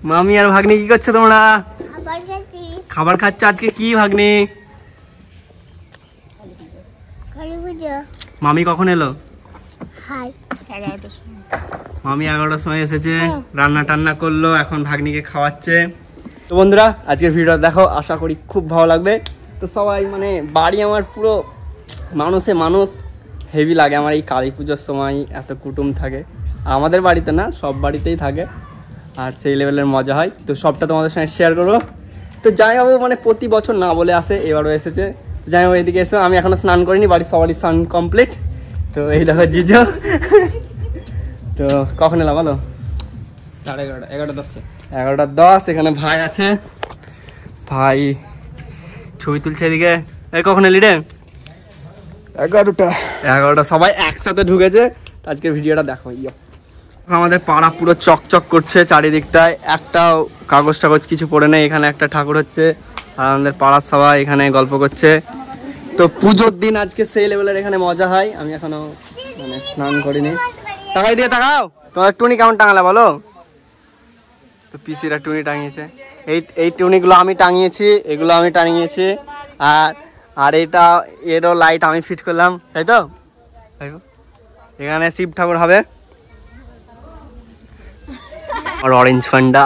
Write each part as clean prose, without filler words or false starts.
মামি আর ভাগ্নি কি করছো তোমরা? খাবার খাচ্ছ। আজকে কি ভাগ্নি? মামি কখন এলো? মামি 11টার সময় এসেছে, রান্না টান্না করলো, এখন ভাগ্নিকে খাওয়াচ্ছে। তো বন্ধুরা আজকের ভিডিওটা দেখো, আশা করি খুব ভালো লাগবে। তো সবাই মানে বাড়ি আমার পুরো মানুষ হেভি লাগে আমার এই কালী পুজোর সময়, এত কুটুম থাকে। আমাদের বাড়িতে না, সব বাড়িতেই থাকে, আর সেই লেভেলের মজা হয়। তো সবটা তোমাদের সঙ্গে শেয়ার করবো। তো জামাইবাবু মানে প্রতি বছর না বলে আসে, এবারও এসেছে। জামাইবাবু এদিকে এসো, আমি এখনো স্নান করিনি, বাড়ির সবারই স্নান কমপ্লিট। তো এই দেখো জিজো। তো কখন এলাম বলো? 11:30 11:10। এখানে ভাই আছে, ভাই ছবি তুলছে এদিকে। এই কখন এলি রে? 11টা। সবাই একসাথে ঢুকেছে। আজকের ভিডিওটা দেখো। আমাদের পাড়া পুরো চকচক করছে চারিদিকটায়, একটাও কাগজ টাগজ কিছু পড়ে নেই। এখানে একটা ঠাকুর হচ্ছে, আর আমাদের পাড়ার সবাই এখানে গল্প করছে। তো পুজোর দিন আজকে সেই লেভেলের এখানে মজা হয়। আমি এখনো মানে স্নান করিনি। তাকাই দিয়ে তাকাও, তোমার টুনি কেমন টাঙালা বলো? তো পিসিরা টুনি টাঙিয়েছে। এই টুনিগুলো আমি টাঙিয়েছি, এগুলো আমি টাঙিয়েছি, আর এরও লাইট আমি ফিট করলাম, তাই তো? এখানে শিব ঠাকুর হবে। আর অরেঞ্জ ফান্ডা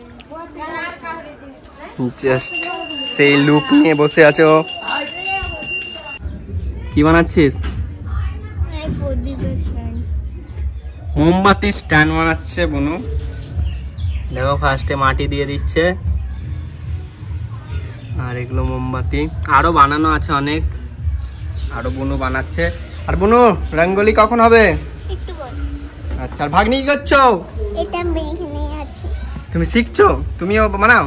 জাস্ট সেই লুক নিয়ে বসে আছে ও। কি বানাচ্ছিস? মোমবাতি স্ট্যান্ড বানাচ্ছে বনু। দেখো ফার্স্টে মাটি দিয়ে দিচ্ছে, আর এগুলো মোমবাতি আরো বানানো আছে অনেক, আরো বনু বানাচ্ছে। আর বনু রঙ্গোলি কখন হবে? আচ্ছা, আর ভাগ্নি কি করছো? তুমি শিখছো? তুমিও বানাও?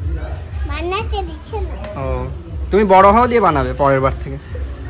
ও, তুমি বড় হও দিয়ে বানাবে পরের বার থেকে।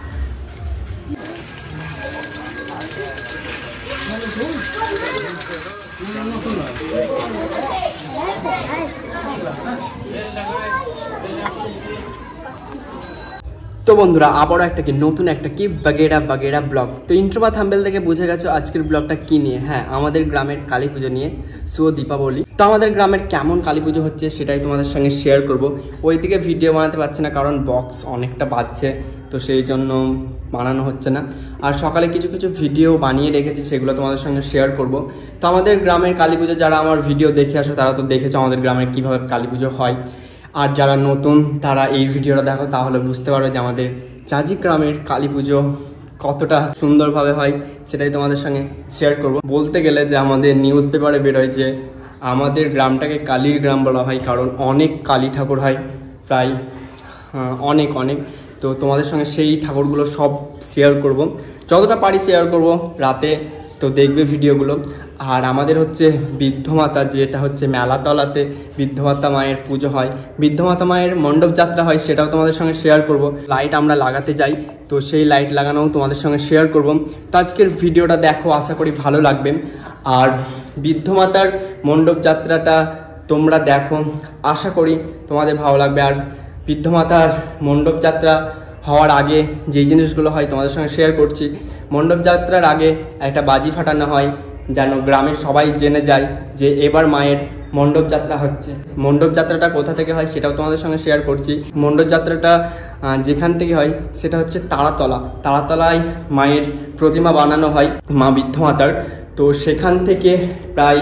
তো বন্ধুরা আবারও নতুন একটা বাগেরা ব্লগ। তো ইন্ট্রো বা থাম্বনেল থেকে বুঝে গেছো আজকের ব্লগটা কি নিয়ে। হ্যাঁ, আমাদের গ্রামের কালী পুজো নিয়ে, শুভ দীপাবলি। তো আমাদের গ্রামের কেমন কালী পুজো হচ্ছে সেটাই তোমাদের সঙ্গে শেয়ার করব। ওইদিকে ভিডিও বানাতে পারছি না, কারণ বক্স অনেকটা বাজছে, তো সেই জন্য বানানো হচ্ছে না। আর সকালে কিছু ভিডিও বানিয়ে রেখেছি, সেগুলো তোমাদের সঙ্গে শেয়ার করব। তো আমাদের গ্রামের কালী পুজো যারা আমার ভিডিও দেখে আসো তারা তো দেখেছো আমাদের গ্রামের কীভাবে কালী পুজো হয়। আর যারা নতুন তারা এই ভিডিওটা দেখো, তাহলে বুঝতে পারবে যে আমাদের চাঁজি গ্রামের কালী পুজো কতটা সুন্দরভাবে হয়, সেটাই তোমাদের সঙ্গে শেয়ার করব। বলতে গেলে যে আমাদের নিউজ পেপারে বেরোয় যে আমাদের গ্রামটাকে কালীর গ্রাম বলা হয়, কারণ অনেক কালী ঠাকুর হয়, প্রায় অনেক। তো তোমাদের সঙ্গে সেই ঠাকুরগুলো সব শেয়ার করব, যতটা পারি শেয়ার করব রাতে। তো দেখবে ভিডিওগুলো। আর আমাদের হচ্ছে বৃদ্ধমাতা, যেটা হচ্ছে মেলাতলাতে বৃদ্ধমাতা মায়ের পুজো হয়, বৃদ্ধমাতা মায়ের মণ্ডপ যাত্রা হয়, সেটাও তোমাদের সঙ্গে শেয়ার করব। লাইট আমরা লাগাতে যাই, তো সেই লাইট লাগানোও তোমাদের সঙ্গে শেয়ার করব। তো আজকের ভিডিওটা দেখো, আশা করি ভালো লাগবে। আর বৃদ্ধমাতার মণ্ডপ যাত্রাটা তোমরা দেখো, আশা করি তোমাদের ভালো লাগবে। আর বৃদ্ধমাতার মণ্ডপ যাত্রা হওয়ার আগে যেই জিনিসগুলো হয় তোমাদের সঙ্গে শেয়ার করছি। মণ্ডপ যাত্রার আগে একটা বাজি ফাটানো হয়, যেন গ্রামের সবাই জেনে যায় যে এবার মায়ের মণ্ডপ যাত্রা হচ্ছে। মণ্ডপ যাত্রাটা কোথা থেকে হয় সেটাও তোমাদের সঙ্গে শেয়ার করছি। মণ্ডপ যাত্রাটা যেখান থেকে হয় সেটা হচ্ছে তারাতলায় মায়ের প্রতিমা বানানো হয় মা বৃদ্ধমাতার। তো সেখান থেকে প্রায়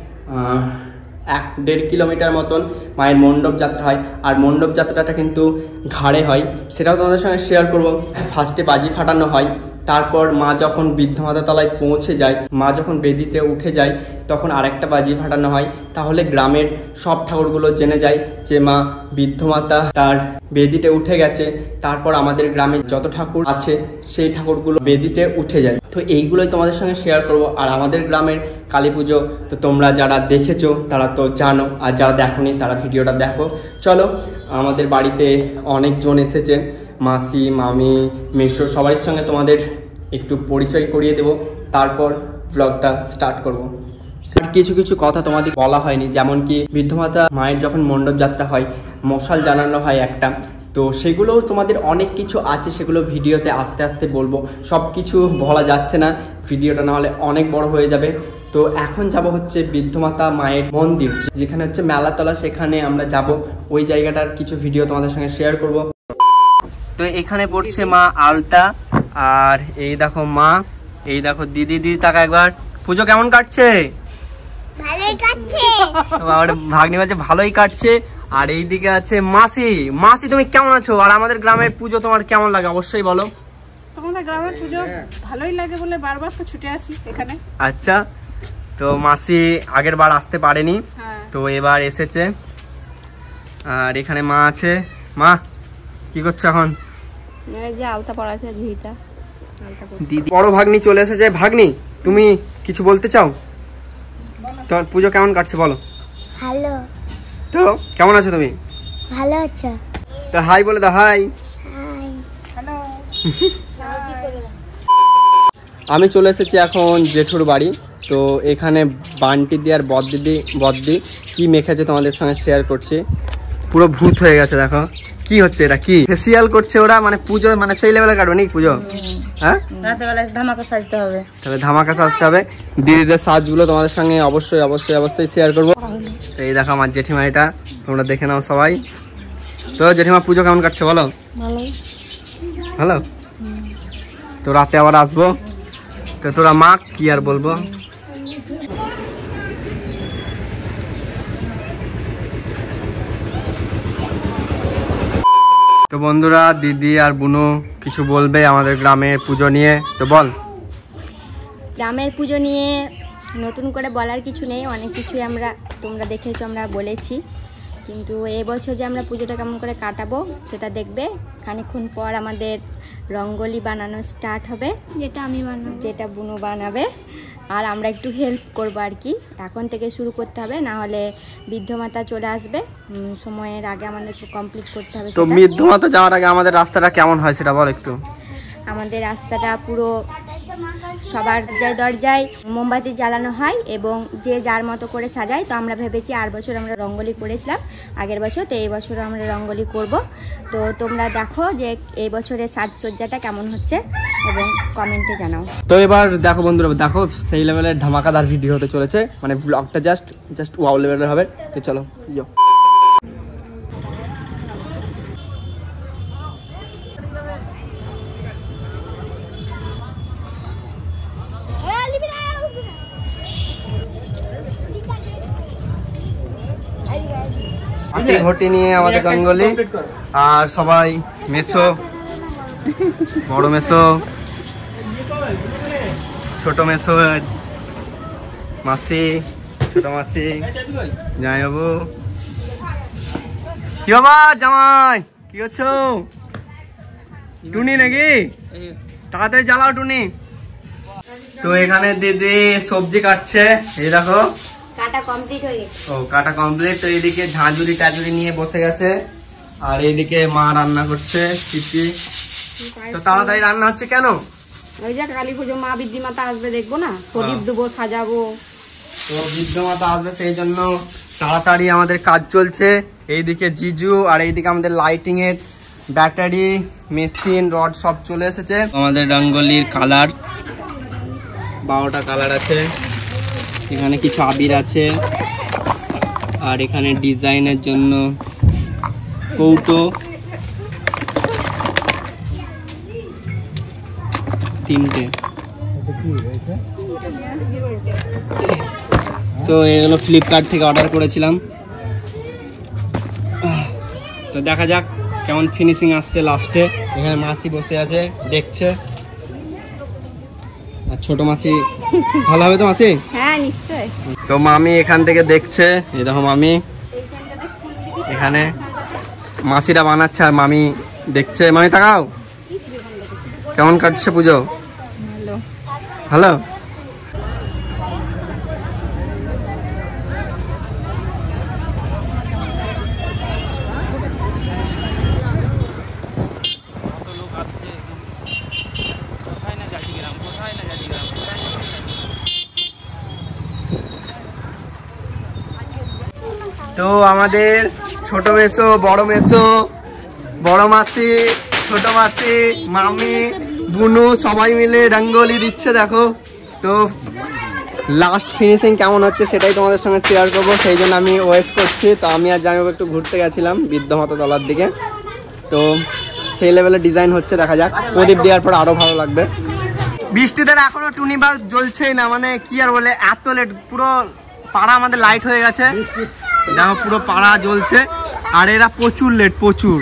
1-1.5 কিলোমিটার মতন মায়ের মণ্ডপ যাত্রা হয়। আর মণ্ডপ যাত্রাটা কিন্তু ঘাড়ে হয়, সেটাও তোমাদের সঙ্গে শেয়ার করব। ফার্স্টে বাজি ফাটানো হয়, তারপর মা যখন বৃদ্ধমাতা তলায় পৌঁছে যায়, মা যখন বেদিতে উঠে যায়, তখন আরেকটা বাজি ফাটানো হয়। তাহলে গ্রামের সব ঠাকুরগুলো জেনে যায় যে মা বৃদ্ধমাতা তার বেদিতে উঠে গেছে। তারপর আমাদের গ্রামে যত ঠাকুর আছে সেই ঠাকুরগুলো বেদিতে উঠে যায়। তো এইগুলোই তোমাদের সঙ্গে শেয়ার করব। আর আমাদের গ্রামের কালী পুজো তো তোমরা যারা দেখেছো তারা তো জানো, আর যারা দেখোনি তারা ভিডিওটা দেখো। চলো, আমাদের বাড়িতে অনেকজন এসেছে, মাসি, মামি, মেশো, সবার সঙ্গে তোমাদের একটু পরিচয় করিয়ে দেব, তারপর ব্লগটা স্টার্ট করব। আর কিছু কথা তোমাদের বলা হয়নি, যেমন কি বৃদ্ধমাতা মায়ের যখন মণ্ডপ যাত্রা হয় মশাল জ্বালানো হয় একটা, তো সেগুলোও তোমাদের অনেক কিছু আছে, সেগুলো ভিডিওতে আস্তে আস্তে বলবো। সব কিছু বলা যাচ্ছে না, ভিডিওটা না হলে অনেক বড় হয়ে যাবে। তো তো এখন যাব হচ্ছে বৃদ্ধমাতা মায়ের মন্দির, যেখানে হচ্ছে মেলাতলা, সেখানে আমরা যাব। ওই জায়গাটার কিছু ভিডিও তোমাদের সঙ্গে শেয়ার করব। তো এখানে পড়ছে মা আলতা, আর এই দেখো মা, এই দেখো দিদি। দিদি তাকা একবার, পুজো কেমন কাটছে? ভালোই কাটছে। আমার ভাগ্নি বলছে ভালোই কাটছে। আর এইদিকে আছে মাসি। মাসি তুমি কেমন আছো? আর আমাদের গ্রামের পুজো তোমার কেমন লাগে অবশ্যই বলো। তোমাদের গ্রামের পুজো ভালোই লাগে বলে বারবার তো ছুটে আসি এখানে। আচ্ছা, তো মাসি আগের বার আসতে পারেনি, তো এবার এসেছে। আর এখানে মা আছে। মা কি করছো এখন? যে আলতা পড়া আছে ঝুইটা। দিদি বড় ভাগ্নি চলে এসেছে। ভাগ্নি তুমি কিছু বলতে চাও? তোমার পুজো কেমন কাটছে বলো। ভালো। তো কেমন আছো তুমি? ভালো আছো? তো হাই বলে দাও। হাই। হাই। হ্যালো। আমি চলে এসেছি এখন জেঠুর বাড়ি। তো এখানে বান্টি দি আর বদ্দি কি মেখেছে তোমাদের সঙ্গে শেয়ার করছি। পুরো ভূত হয়ে গেছে, দেখো কি হচ্ছে এটা, কি ফেসিয়াল করছে ওরা, মানে পুজো মানে সেই লেভেলে কাটবে নাকি পুজো? হ্যাঁ, রাতেবেলায় ধামাকা সাজতে হবে। তবে ধামাকা সাজতে হবে। দিদিদের সাজগুলো তোমাদের সঙ্গে অবশ্যই অবশ্যই অবশ্যই শেয়ার করবো। তো এই দেখো আমার জেঠিমা, এটা তোমরা দেখে নাও সবাই। তো জেঠিমা পুজো কেমন কাটছে বলো? ভালো। তো রাতে আবার আসবো। তো তোরা মা কি আর বলবো। তো বন্ধুরা, দিদি আর বুনু কিছু বলবে আমাদের গ্রামের পুজো নিয়ে, তো বল। গ্রামের পুজো নিয়ে নতুন করে বলার কিছু নেই, অনেক কিছুই তোমরা দেখেছো, আমরা বলেছি। কিন্তু এবছর যে আমরা পুজোটা কেমন করে কাটাবো সেটা দেখবে। খানিকক্ষণ পর আমাদের রঙ্গোলি বানানো স্টার্ট হবে, যেটা বুনু বানাবে, আর আমরা একটু হেল্প করবো আর কি। এখন থেকে শুরু করতে হবে, না হলে বৃদ্ধমাতা চলে আসবে, সময়ের আগে আমাদের কমপ্লিট করতে হবে। তো বৃদ্ধমাতা যাওয়ার আগে আমাদের রাস্তাটা কেমন হয় সেটা বল একটু। আমাদের রাস্তাটা পুরো সবার দরজায় মোমবাতি জ্বালানো হয় এবং যে যার মতো করে সাজায়। তো আমরা ভেবেছি, আর বছর আমরা রঙ্গোলি করেছিলাম আগের বছর, তো এই বছর আমরা রঙ্গোলি করব। তো তোমরা দেখো যে এই বছরের সাজসজ্জাটা কেমন হচ্ছে এবং কমেন্টে জানাও। তো এবার দেখো বন্ধুরা, দেখো সেই লেভেলের ধামাকাদার ভিডিও হতে চলেছে, মানে ব্লগটা জাস্ট ওয়াও লেভেলের হবে। তো চলো ইয়ো। ঘটি নিয়ে আমাদের রঙ্গোলি, আর সবাই মেসো, বড় মেসো, ছোট মেসো, মাসি, ছোট মাসি, জামাই বাবু। কি বাবা জামাই কি করছো? টুনি নাকি? তাড়াতাড়ি জ্বালাও টুনি। তো এখানে দিদি সবজি কাটছে, এই দেখো কাটা কমপ্লিট হয়ে গেছে। ও কাটা কমপ্লিট। তো এইদিকে ঝাঁঝুরি টাজুরি নিয়ে বসে গেছে, আর এইদিকে মা রান্না করছে চিচি। তো তাড়াতাড়ি রান্না হচ্ছে কেন? ওই যে কালী পুজো, মা বৃদ্ধিমাতা আসবে, দেখবো না, প্রদীপ দেবো, সাজাবো। তো বৃদ্ধমাতা আসবে সেই জন্য তাড়াতাড়ি আমাদের কাজ চলছে। এইদিকে জিজু, আর এইদিকে আমাদের লাইটিং এর ব্যাটারি, মেশিন, রড সব চলে এসেছে। আমাদের রঙ্গোলির কালার 12টা কালার আছে। এখানে কিছু আবির আছে, আর এখানে ডিজাইনের জন্য কৌটো, 3টে। তো এগুলো ফ্লিপকার্ট থেকে অর্ডার করেছিলাম। তো দেখা যাক কেমন ফিনিশিং আসছে লাস্টে। এখানে মাসি বসে আছে দেখছে, আর ছোট মাসি ভালো হবে তো মাসি? হ্যাঁ নিশ্চয়। তো মামি এখান থেকে দেখছে, এই দেখো মামি এখানে মাসিরা বানাচ্ছে আর মামি দেখছে। মামি তাকাও, কেমন কাটছে পুজো? ভালো। তো আমাদের ছোট মেসো, বড় মেসো, বড় মাসি, ছোট মাসি, মামি, বুনু সবাই মিলে রঙ্গোলি দিচ্ছে দেখো। তো লাস্ট ফিনিশিং কেমন হচ্ছে সেটাই তোমাদের সঙ্গে শেয়ার করবো, সেই জন্য আমি ওয়েট করছি। তো আমি আর জামাইবাবু একটু ঘুরতে গেছিলাম বৃদ্ধমাতা তলার দিকে, তো সেই লেভেলের ডিজাইন হচ্ছে, দেখা যাক প্রদীপ দেওয়ার পর আরও ভালো লাগবে। বৃষ্টিতে এখনো টুনি বাল্ব জ্বলছেই না, মানে কি আর বলে, এত লেট। পুরো পাড়া আমাদের লাইট হয়ে গেছে, দেখো পুরো পাড়া জ্বলছে, আর এরা প্রচুর লেট, প্রচুর।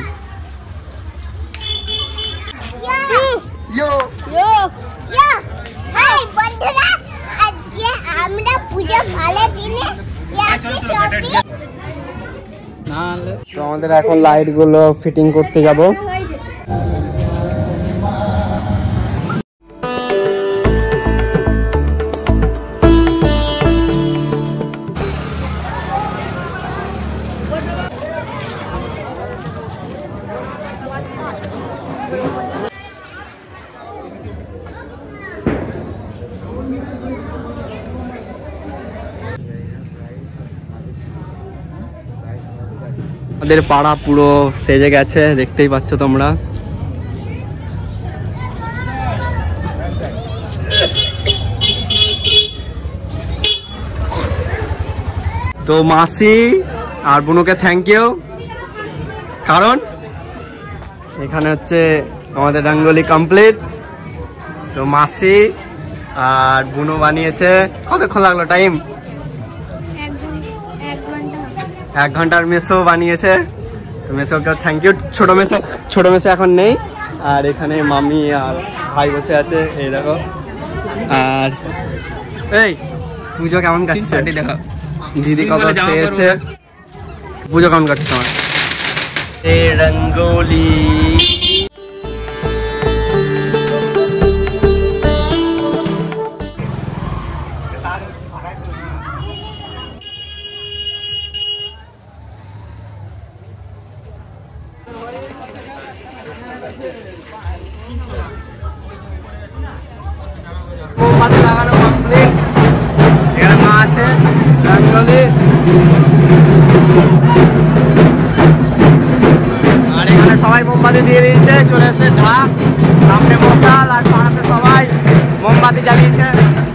তো আমাদের এখন লাইট গুলো ফিটিং করতে যাব। আমাদের পাড়া পুরো সেজে গেছে, দেখতেই পাচ্ছ তোমরা। তো মাসি আর বুনুকে থ্যাংক ইউ, কারণ এখানে হচ্ছে আমাদের রঙ্গোলি কমপ্লিট। তো মাসি আর বুনু বানিয়েছে। কতক্ষণ লাগলো টাইম? 1 ঘন্টার মেসো বানিয়েছে। তো মেসোকে থ্যাংক ইউ। ছোট মেসো এখন নেই, আর এখানে মামি আর ভাই বসে আছে, এই দেখো। আর এই পুজো কেমন কাটছে? দেখো দিদি কত সেজেছে। পুজো কেমন কাটছে তোমার? রঙ্গোলি লাগানো কমপ্লিট। এখানে মা আছে, রঙ্গোলি। আর এখানে সবাই মোমবাতি দিয়ে দিয়েছে, চলে এসছে ঢাক, সামনে মশাল, আর পাড়াতে সবাই মোমবাতি জ্বালিয়েছে।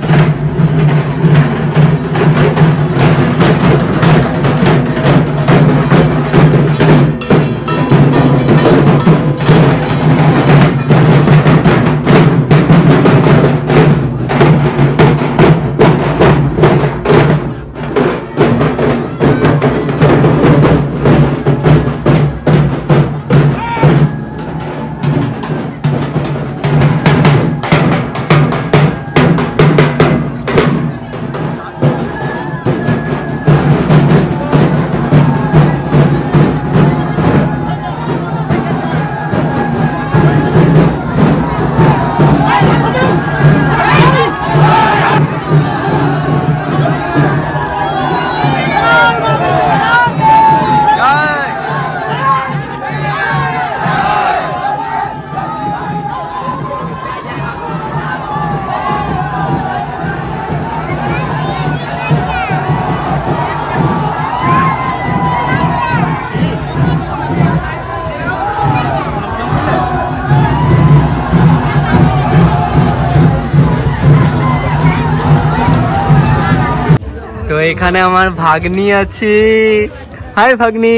তো এখানে আমার ভাগ্নি আছে। হাই ভাগ্নি,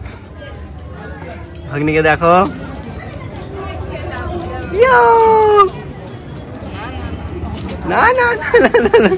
ভাগ্নিকে দেখো। না না না না না,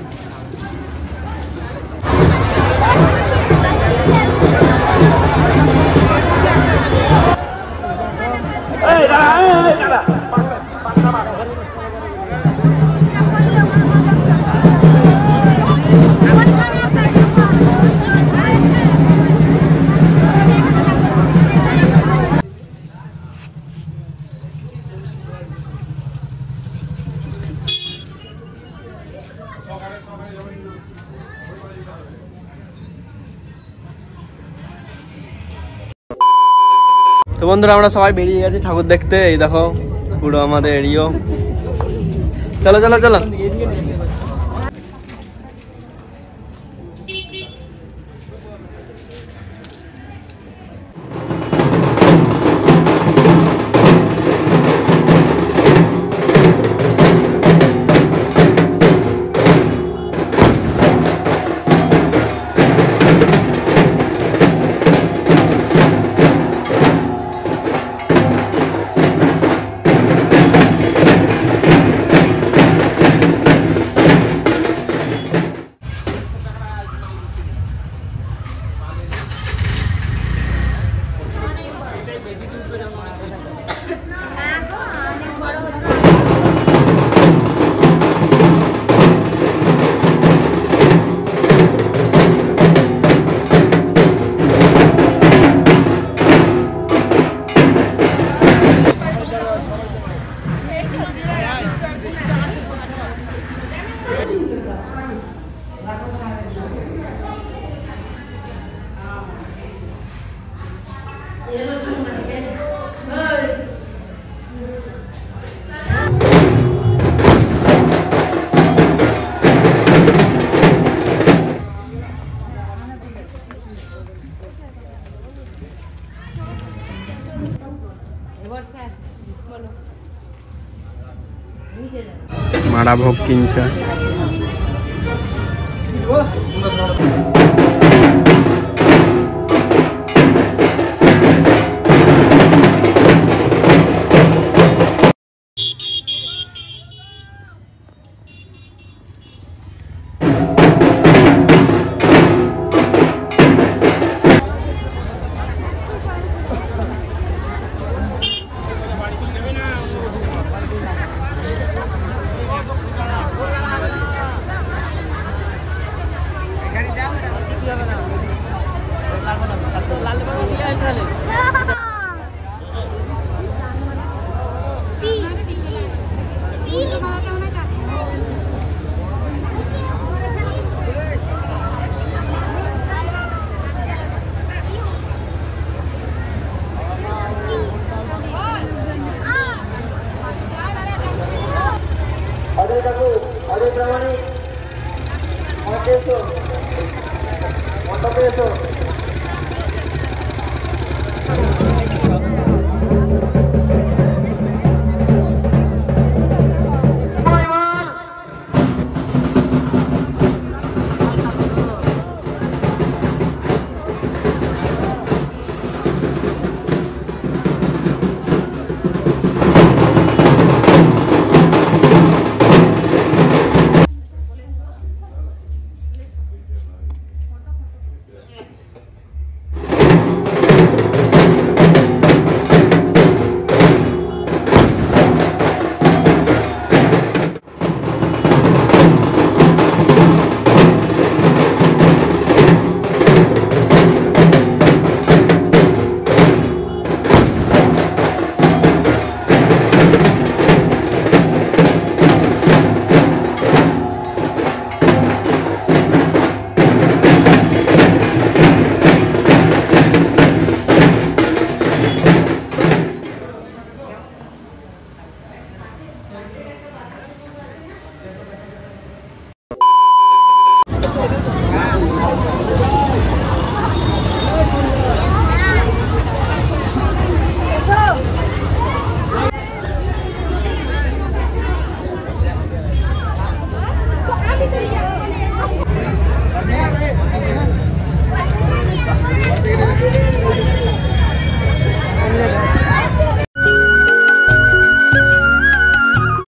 তো বন্ধুরা আমরা সবাই বেরিয়ে গেছি ঠাকুর দেখতে। এই দেখো পুরো আমাদের এরিয়া। চলো চলো চলো। মারা ভোগ কিনছে।